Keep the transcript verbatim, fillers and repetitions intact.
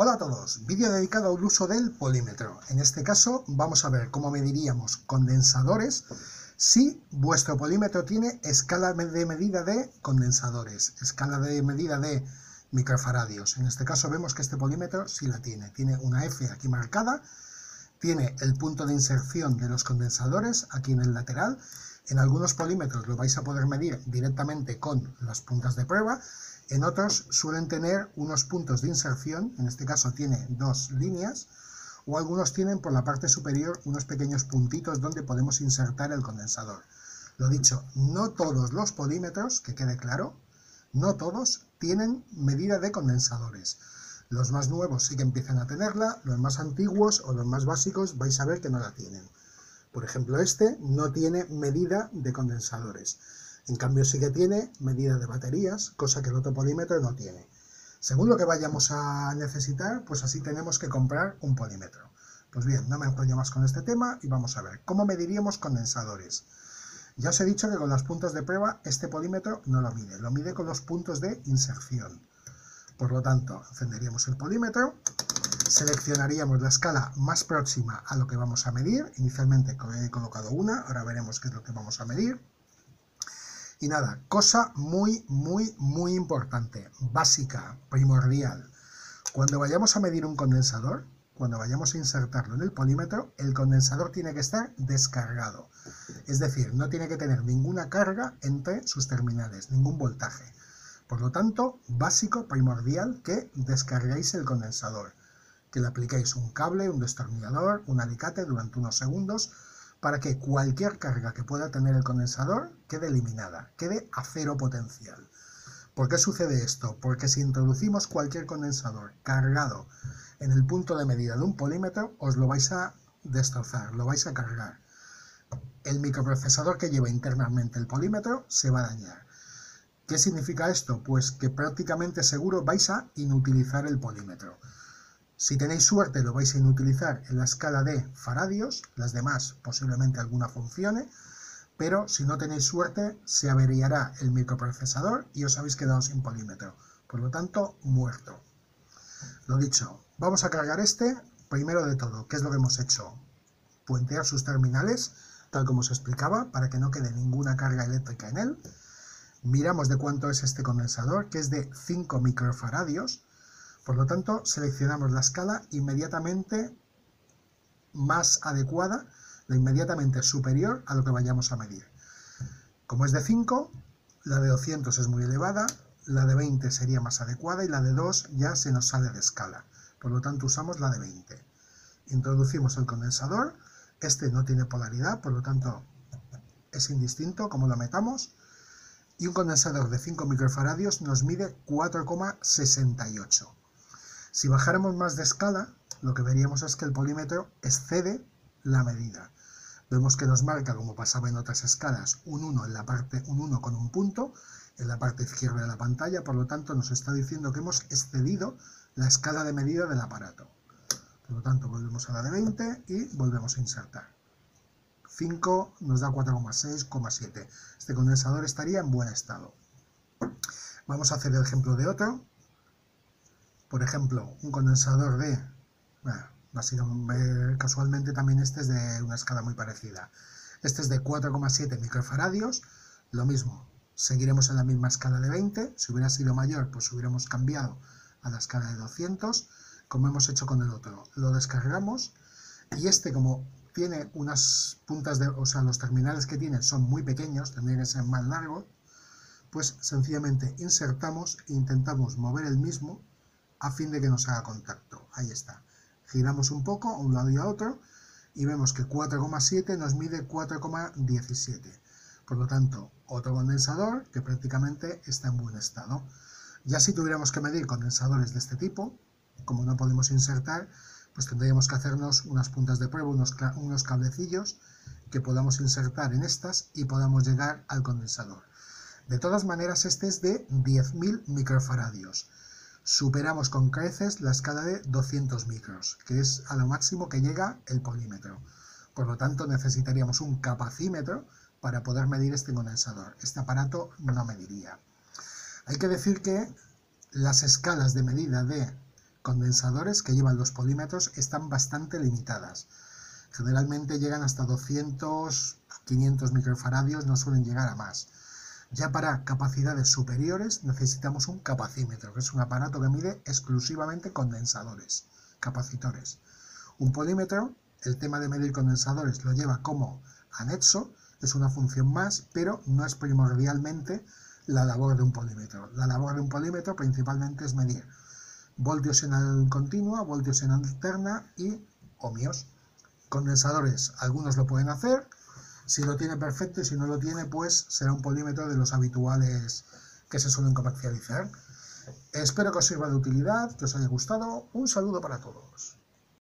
Hola a todos, vídeo dedicado al uso del polímetro. En este caso vamos a ver cómo mediríamos condensadores si vuestro polímetro tiene escala de medida de condensadores, escala de medida de microfaradios. En este caso vemos que este polímetro sí la tiene, tiene una F aquí marcada, tiene el punto de inserción de los condensadores aquí en el lateral. En algunos polímetros lo vais a poder medir directamente con las puntas de prueba. En otros suelen tener unos puntos de inserción, en este caso tiene dos líneas, o algunos tienen por la parte superior unos pequeños puntitos donde podemos insertar el condensador. Lo dicho, no todos los polímetros, que quede claro, no todos tienen medida de condensadores. Los más nuevos sí que empiezan a tenerla, los más antiguos o los más básicos vais a ver que no la tienen. Por ejemplo, este no tiene medida de condensadores. En cambio sí que tiene medida de baterías, cosa que el otro polímetro no tiene. Según lo que vayamos a necesitar, pues así tenemos que comprar un polímetro. Pues bien, no me enrollo más con este tema y vamos a ver cómo mediríamos condensadores. Ya os he dicho que con las puntas de prueba este polímetro no lo mide, lo mide con los puntos de inserción. Por lo tanto, encenderíamos el polímetro, seleccionaríamos la escala más próxima a lo que vamos a medir. Inicialmente he colocado una, ahora veremos qué es lo que vamos a medir. Y nada, cosa muy, muy, muy importante, básica, primordial. Cuando vayamos a medir un condensador, cuando vayamos a insertarlo en el polímetro, el condensador tiene que estar descargado. Es decir, no tiene que tener ninguna carga entre sus terminales, ningún voltaje. Por lo tanto, básico, primordial, que descarguéis el condensador. Que le apliquéis un cable, un destornillador, un alicate durante unos segundos, para que cualquier carga que pueda tener el condensador quede eliminada, quede a cero potencial. ¿Por qué sucede esto? Porque si introducimos cualquier condensador cargado en el punto de medida de un polímetro, os lo vais a destrozar, lo vais a cargar. El microprocesador que lleva internamente el polímetro se va a dañar. ¿Qué significa esto? Pues que prácticamente seguro vais a inutilizar el polímetro. Si tenéis suerte lo vais a inutilizar en la escala de faradios, las demás posiblemente alguna funcione, pero si no tenéis suerte se averiará el microprocesador y os habéis quedado sin polímetro, por lo tanto muerto. Lo dicho, vamos a cargar este. Primero de todo, ¿qué es lo que hemos hecho? Puentear sus terminales, tal como os explicaba, para que no quede ninguna carga eléctrica en él. Miramos de cuánto es este condensador, que es de cinco microfaradios. Por lo tanto, seleccionamos la escala inmediatamente más adecuada, la inmediatamente superior a lo que vayamos a medir. Como es de cinco, la de doscientos es muy elevada, la de veinte sería más adecuada y la de dos ya se nos sale de escala. Por lo tanto, usamos la de veinte. Introducimos el condensador, este no tiene polaridad, por lo tanto es indistinto como lo metamos. Y un condensador de cinco microfaradios nos mide cuatro coma sesenta y ocho. Si bajáramos más de escala, lo que veríamos es que el polímetro excede la medida. Vemos que nos marca, como pasaba en otras escalas, un uno en la parte, un uno con un punto en la parte izquierda de la pantalla, por lo tanto nos está diciendo que hemos excedido la escala de medida del aparato. Por lo tanto, volvemos a la de veinte y volvemos a insertar. cinco nos da cuatro coma seis, siete. Este condensador estaría en buen estado. Vamos a hacer el ejemplo de otro. Por ejemplo, un condensador de, bueno, básicamente, casualmente también este es de una escala muy parecida. Este es de cuatro coma siete microfaradios, lo mismo, seguiremos en la misma escala de veinte, si hubiera sido mayor pues hubiéramos cambiado a la escala de doscientos, como hemos hecho con el otro. Lo descargamos y este, como tiene unas puntas de, o sea, los terminales que tiene son muy pequeños, tendrían que ser más largos, pues sencillamente insertamos e intentamos mover el mismo a fin de que nos haga contacto. Ahí está. Giramos un poco a un lado y a otro y vemos que cuatro coma siete nos mide cuatro coma diecisiete. Por lo tanto, otro condensador que prácticamente está en buen estado. Ya si tuviéramos que medir condensadores de este tipo, como no podemos insertar, pues tendríamos que hacernos unas puntas de prueba, unos, unos cablecillos que podamos insertar en estas y podamos llegar al condensador. De todas maneras, este es de diez mil microfaradios. Superamos con creces la escala de doscientos micros, que es a lo máximo que llega el polímetro. Por lo tanto, necesitaríamos un capacímetro para poder medir este condensador. Este aparato no mediría. Hay que decir que las escalas de medida de condensadores que llevan los polímetros están bastante limitadas. Generalmente llegan hasta doscientos, quinientos microfaradios, no suelen llegar a más. Ya para capacidades superiores necesitamos un capacímetro, que es un aparato que mide exclusivamente condensadores, capacitores. Un polímetro, el tema de medir condensadores lo lleva como anexo, es una función más, pero no es primordialmente la labor de un polímetro. La labor de un polímetro principalmente es medir voltios en continua, voltios en alterna y ohmios. Condensadores, algunos lo pueden hacer, si lo tiene perfecto y si no lo tiene, pues será un polímetro de los habituales que se suelen comercializar. Espero que os sirva de utilidad, que os haya gustado. Un saludo para todos.